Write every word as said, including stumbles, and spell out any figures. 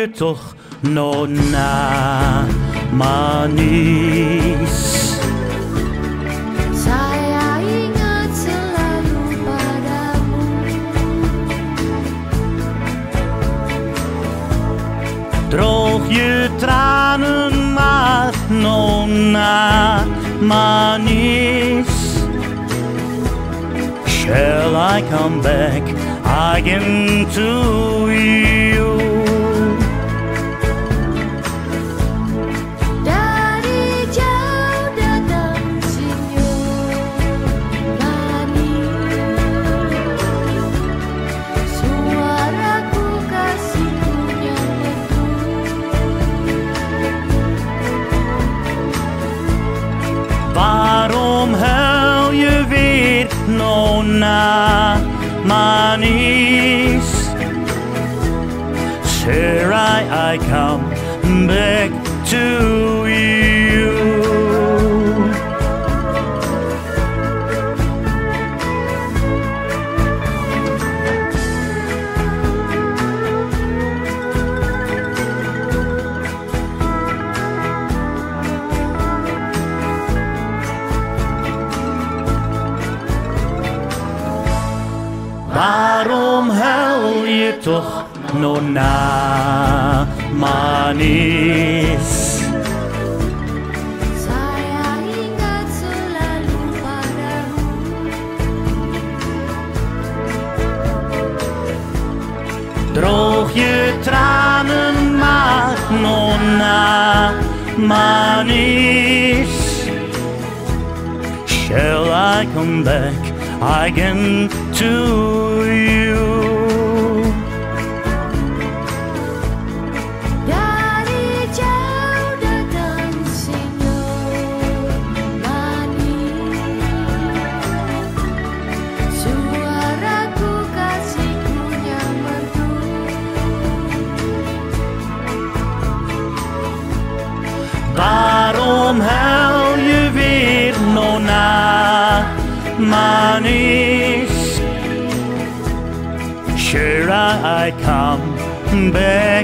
toch nona manis. Saya ingat selalu padamu. Droog je tranen maar, nonna manis. Shall I come back again to you? Dari jauh datang senyum manis, suaraku kasihku yang merdu. Waarom huil je weer, nonna manis? Shall I, I come back to you? Waarom huil je toch, nonna manis? Saya ingat selalu padamu. Droog je tranen maar, nonna manis. Shall I come back again to you? Dari jauh datang senyum manis, suaraku kasihku yang merdu. Waarom huil je weer, nonna manis? Sure I come back